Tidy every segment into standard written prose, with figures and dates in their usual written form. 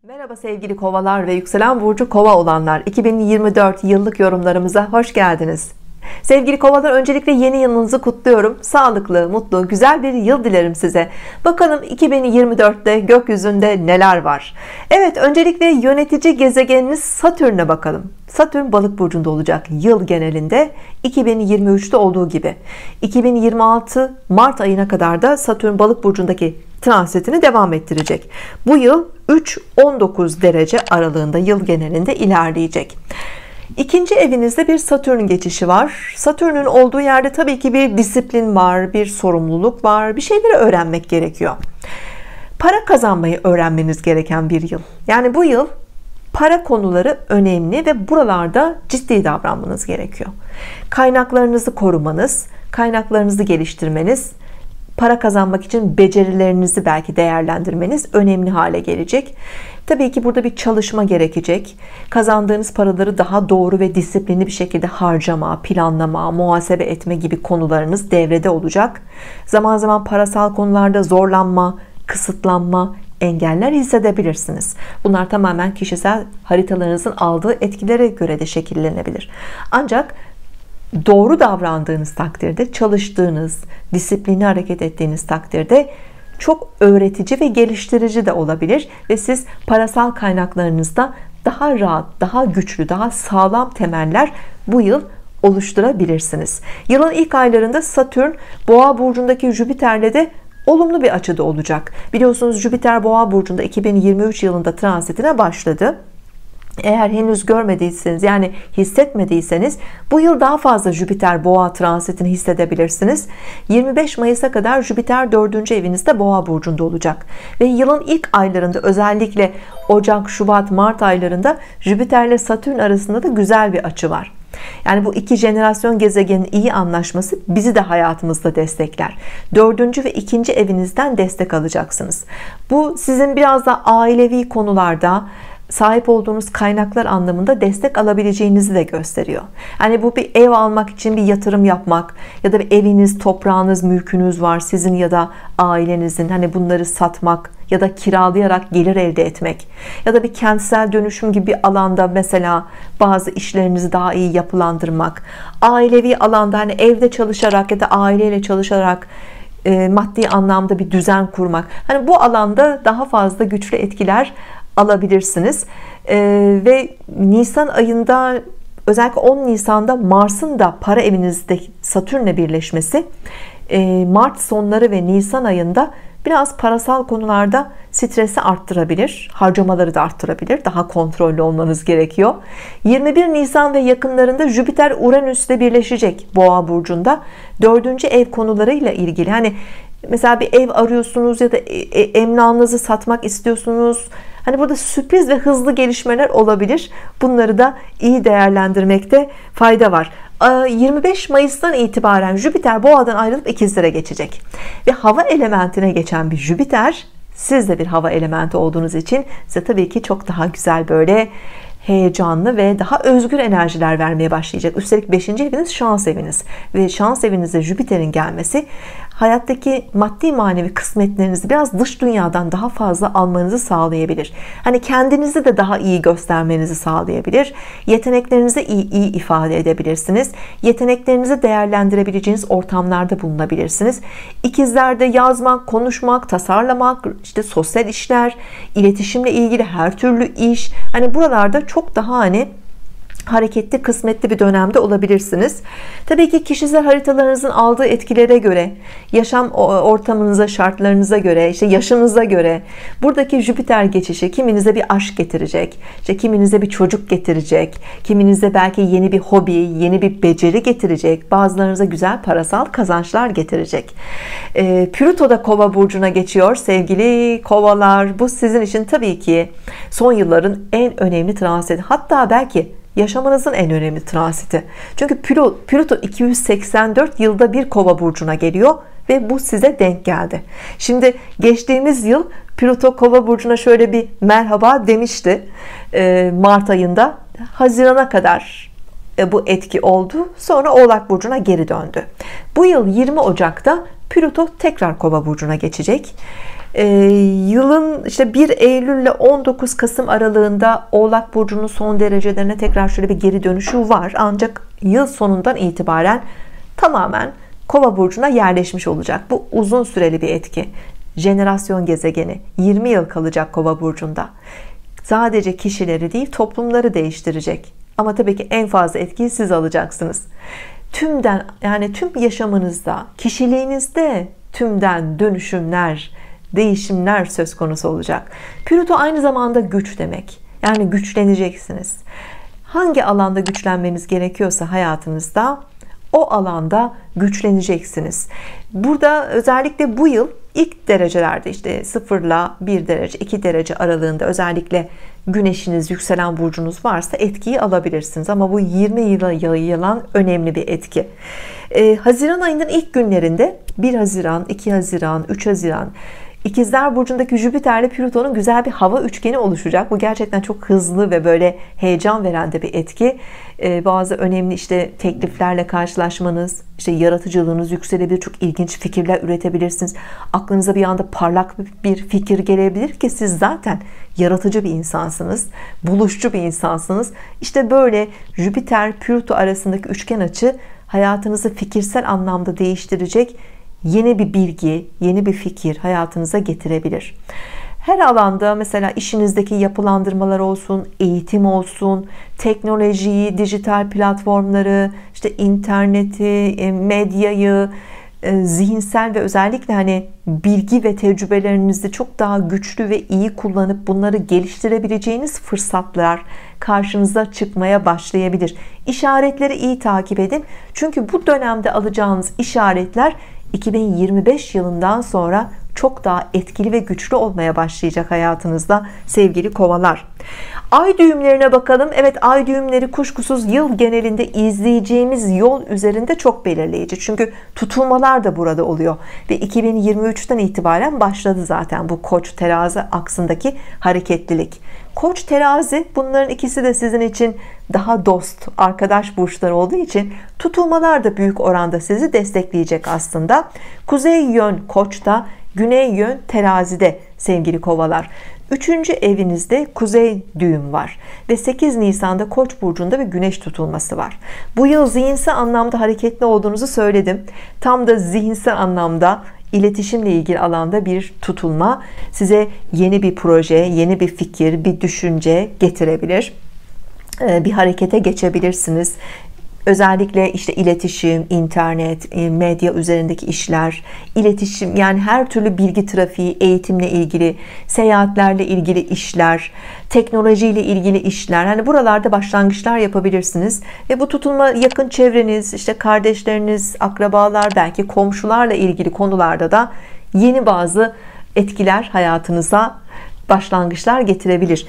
Merhaba sevgili kovalar ve yükselen burcu kova olanlar, 2024 yıllık yorumlarımıza hoş geldiniz. Sevgili kovalar, öncelikle yeni yılınızı kutluyorum. Sağlıklı, mutlu, güzel bir yıl dilerim size. Bakalım 2024'te gökyüzünde neler var? Evet, öncelikle yönetici gezegeniniz Satürn'e bakalım. Satürn balık burcunda olacak yıl genelinde, 2023'te olduğu gibi. 2026 Mart ayına kadar da Satürn balık burcundaki transitini devam ettirecek. Bu yıl 3-19 derece aralığında yıl genelinde ilerleyecek. İkinci evinizde bir Satürn geçişi var. Satürn'ün olduğu yerde tabii ki bir disiplin var, bir sorumluluk var, bir şeyleri öğrenmek gerekiyor. Para kazanmayı öğrenmeniz gereken bir yıl. Yani bu yıl para konuları önemli ve buralarda ciddi davranmanız gerekiyor. Kaynaklarınızı korumanız, kaynaklarınızı geliştirmeniz, para kazanmak için becerilerinizi belki değerlendirmeniz önemli hale gelecek. Tabii ki burada bir çalışma gerekecek. Kazandığınız paraları daha doğru ve disiplinli bir şekilde harcama, planlama, muhasebe etme gibi konularınız devrede olacak. Zaman zaman parasal konularda zorlanma, kısıtlanma, engeller hissedebilirsiniz. Bunlar tamamen kişisel haritalarınızın aldığı etkilere göre de şekillenebilir. Ancak doğru davrandığınız takdirde, çalıştığınız, disiplinli hareket ettiğiniz takdirde çok öğretici ve geliştirici de olabilir ve siz parasal kaynaklarınızda daha rahat, daha güçlü, daha sağlam temeller bu yıl oluşturabilirsiniz. Yılın ilk aylarında Satürn Boğa burcundaki Jüpiter'le de olumlu bir açıda olacak. Biliyorsunuz Jüpiter Boğa burcunda 2023 yılında transitine başladı. Eğer henüz görmediyseniz, yani hissetmediyseniz, bu yıl daha fazla Jüpiter Boğa transitini hissedebilirsiniz. 25 Mayıs'a kadar Jüpiter 4. evinizde Boğa burcunda olacak ve yılın ilk aylarında, özellikle Ocak, Şubat, Mart aylarında Jüpiter ile Satürn arasında da güzel bir açı var. Yani bu iki jenerasyon gezegenin iyi anlaşması bizi de hayatımızda destekler. 4. ve 2. evinizden destek alacaksınız. Bu sizin biraz da ailevi konularda, sahip olduğunuz kaynaklar anlamında destek alabileceğinizi de gösteriyor. Yani bu bir ev almak için bir yatırım yapmak ya da bir eviniz, toprağınız, mülkünüz var sizin ya da ailenizin, hani bunları satmak ya da kiralayarak gelir elde etmek ya da bir kentsel dönüşüm gibi bir alanda mesela bazı işlerinizi daha iyi yapılandırmak, ailevi alanda hani evde çalışarak ya da aileyle çalışarak maddi anlamda bir düzen kurmak, hani bu alanda daha fazla güçlü etkiler alabilirsiniz. Ve Nisan ayında, özellikle 10 Nisan'da Mars'ın da para evinizde Satürn'le birleşmesi, Mart sonları ve Nisan ayında biraz parasal konularda stresi arttırabilir, harcamaları da arttırabilir. Daha kontrollü olmanız gerekiyor. 21 Nisan ve yakınlarında Jüpiter Uranüs'le birleşecek Boğa burcunda. 4. ev konularıyla ilgili, hani mesela bir ev arıyorsunuz ya da emlakınızı satmak istiyorsunuz. Hani burada sürpriz ve hızlı gelişmeler olabilir. Bunları da iyi değerlendirmekte fayda var. 25 Mayıs'tan itibaren Jüpiter Boğa'dan ayrılıp ikizlere geçecek. Ve hava elementine geçen bir Jüpiter, siz de bir hava elementi olduğunuz için size tabii ki çok daha güzel, böyle heyecanlı ve daha özgür enerjiler vermeye başlayacak. Üstelik 5. eviniz şans eviniz ve şans evinize Jüpiter'in gelmesi hayattaki maddi manevi kısmetlerinizi biraz dış dünyadan daha fazla almanızı sağlayabilir. Hani kendinizi de daha iyi göstermenizi sağlayabilir. Yeteneklerinizi iyi ifade edebilirsiniz. Yeteneklerinizi değerlendirebileceğiniz ortamlarda bulunabilirsiniz. İkizlerde yazmak, konuşmak, tasarlamak, işte sosyal işler, iletişimle ilgili her türlü iş, hani buralarda çok daha hani hareketli, kısmetli bir dönemde olabilirsiniz. Tabii ki kişisel haritalarınızın aldığı etkilere göre, yaşam ortamınıza, şartlarınıza göre, işte yaşınıza göre buradaki Jüpiter geçişi kiminize bir aşk getirecek, işte kiminize bir çocuk getirecek, kiminize belki yeni bir hobi, yeni bir beceri getirecek, bazılarınıza güzel parasal kazançlar getirecek. Plüto da Kova burcuna geçiyor sevgili kovalar. Bu sizin için tabii ki son yılların en önemli transiti, hatta belki yaşamınızın en önemli transiti. Çünkü Plüto 284 yılda bir Kova burcuna geliyor ve bu size denk geldi. Şimdi geçtiğimiz yıl Plüto Kova burcuna şöyle bir merhaba demişti. Mart ayında Haziran'a kadar bu etki oldu. Sonra Oğlak burcuna geri döndü. Bu yıl 20 Ocak'ta Plüto tekrar Kova burcuna geçecek. Yılın işte 1 Eylül ile 19 Kasım aralığında Oğlak Burcu'nun son derecelerine tekrar şöyle bir geri dönüşü var. Ancak yıl sonundan itibaren tamamen Kova Burcu'na yerleşmiş olacak. Bu uzun süreli bir etki. Jenerasyon gezegeni 20 yıl kalacak Kova Burcu'nda. Sadece kişileri değil, toplumları değiştirecek. Ama tabii ki en fazla etkiyi siz alacaksınız. Tümden, yani tüm yaşamınızda, kişiliğinizde tümden dönüşümler, değişimler söz konusu olacak. Plüto aynı zamanda güç demek. Yani güçleneceksiniz. Hangi alanda güçlenmeniz gerekiyorsa hayatınızda, o alanda güçleneceksiniz. Burada özellikle bu yıl ilk derecelerde, işte 0 ile 1 derece 2 derece aralığında özellikle güneşiniz, yükselen burcunuz varsa etkiyi alabilirsiniz. Ama bu 20 yıla yayılan önemli bir etki. Haziran ayının ilk günlerinde 1 Haziran, 2 Haziran, 3 Haziran İkizler Burcu'ndaki Jüpiter'le Plüton'un güzel bir hava üçgeni oluşacak. Bu gerçekten çok hızlı ve böyle heyecan veren de bir etki. Bazı önemli işte tekliflerle karşılaşmanız, işte yaratıcılığınız yükselebilir, çok ilginç fikirler üretebilirsiniz. Aklınıza bir anda parlak bir fikir gelebilir ki siz zaten yaratıcı bir insansınız, buluşçu bir insansınız. İşte böyle Jüpiter-Plüto arasındaki üçgen açı hayatınızı fikirsel anlamda değiştirecek, yeni bir bilgi, yeni bir fikir hayatınıza getirebilir. Her alanda, mesela işinizdeki yapılandırmalar olsun, eğitim olsun, teknolojiyi, dijital platformları, işte interneti, medyayı, zihinsel ve özellikle hani bilgi ve tecrübelerinizi çok daha güçlü ve iyi kullanıp bunları geliştirebileceğiniz fırsatlar karşınıza çıkmaya başlayabilir. İşaretleri iyi takip edin. Çünkü bu dönemde alacağınız işaretler 2025 yılından sonra çok daha etkili ve güçlü olmaya başlayacak hayatınızda sevgili kovalar. Ay düğümlerine bakalım. Evet, ay düğümleri kuşkusuz yıl genelinde izleyeceğimiz yol üzerinde çok belirleyici. Çünkü tutulmalar da burada oluyor. Ve 2023'ten itibaren başladı zaten bu Koç terazi aksındaki hareketlilik. Koç terazi, bunların ikisi de sizin için daha dost, arkadaş burçları olduğu için tutulmalar da büyük oranda sizi destekleyecek aslında. Kuzey yön Koç'ta, güney yön terazide sevgili kovalar. 3. evinizde kuzey düğüm var ve 8 Nisan'da Koç burcunda bir güneş tutulması var. Bu yıl zihinsel anlamda hareketli olduğunuzu söyledim. Tam da zihinsel anlamda, iletişimle ilgili alanda bir tutulma size yeni bir proje, yeni bir fikir, bir düşünce getirebilir. Bir harekete geçebilirsiniz. Özellikle işte iletişim, internet, medya üzerindeki işler, iletişim, yani her türlü bilgi trafiği, eğitimle ilgili, seyahatlerle ilgili işler, teknolojiyle ilgili işler, hani buralarda başlangıçlar yapabilirsiniz. Ve bu tutulma yakın çevreniz, işte kardeşleriniz, akrabalar, belki komşularla ilgili konularda da yeni bazı etkiler hayatınıza, başlangıçlar getirebilir.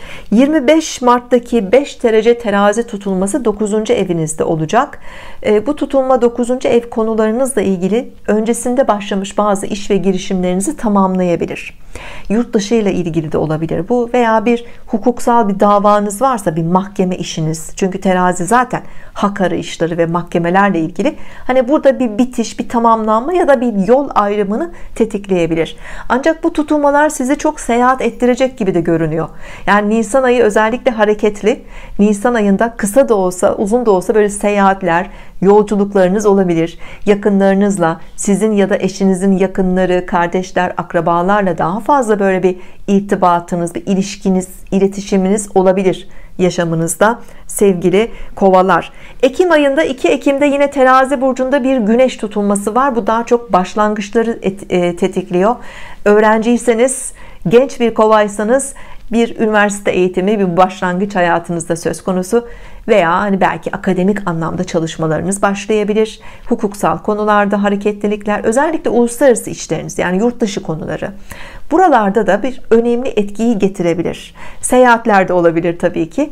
25 Mart'taki 5 derece terazi tutulması 9. evinizde olacak. Bu tutulma 9. ev konularınızla ilgili öncesinde başlamış bazı iş ve girişimlerinizi tamamlayabilir. Yurt dışı ile ilgili de olabilir bu, veya bir hukuksal bir davanız varsa, bir mahkeme işiniz. Çünkü terazi zaten hak arayışları ve mahkemelerle ilgili. Hani burada bir bitiş, bir tamamlanma ya da bir yol ayrımını tetikleyebilir. Ancak bu tutulmalar sizi çok seyahat ettirecek gibi de görünüyor. Yani Nisan ayı özellikle hareketli. Nisan ayında kısa da olsa, uzun da olsa böyle seyahatler, yolculuklarınız olabilir. Yakınlarınızla, sizin ya da eşinizin yakınları, kardeşler, akrabalarla daha fazla böyle bir irtibatınız, bir ilişkiniz, iletişiminiz olabilir yaşamınızda sevgili kovalar. Ekim ayında 2 Ekim'de yine terazi burcunda bir güneş tutulması var. Bu daha çok başlangıçları tetikliyor. Öğrenciyseniz, genç bir kovaysanız bir üniversite eğitimi, bir başlangıç hayatınızda söz konusu, veya hani belki akademik anlamda çalışmalarınız başlayabilir. Hukuksal konularda hareketlilikler, özellikle uluslararası işleriniz, yani yurt dışı konuları, buralarda da bir önemli etkiyi getirebilir. Seyahatler de olabilir tabii ki.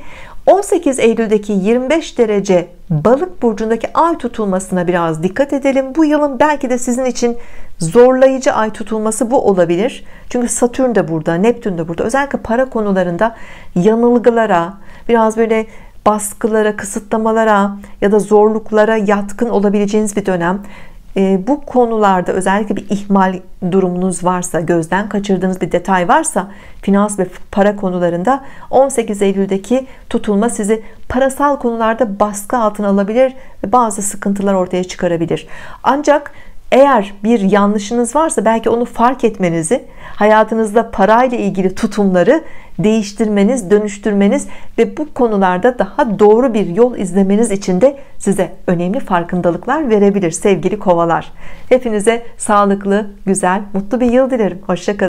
18 Eylül'deki 25 derece Balık burcundaki ay tutulmasına biraz dikkat edelim. Bu yılın belki de sizin için zorlayıcı ay tutulması bu olabilir. Çünkü Satürn de burada, Neptün de burada. Özellikle para konularında yanılgılara, biraz böyle baskılara, kısıtlamalara ya da zorluklara yatkın olabileceğiniz bir dönem. bu konularda özellikle bir ihmal durumunuz varsa, gözden kaçırdığınız bir detay varsa finans ve para konularında 18 Eylül'deki tutulma sizi parasal konularda baskı altına alabilir ve bazı sıkıntılar ortaya çıkarabilir. Ancak eğer bir yanlışınız varsa belki onu fark etmenizi, hayatınızda parayla ilgili tutumları değiştirmeniz, dönüştürmeniz ve bu konularda daha doğru bir yol izlemeniz için de size önemli farkındalıklar verebilir sevgili kovalar. Hepinize sağlıklı, güzel, mutlu bir yıl dilerim. Hoşça kalın.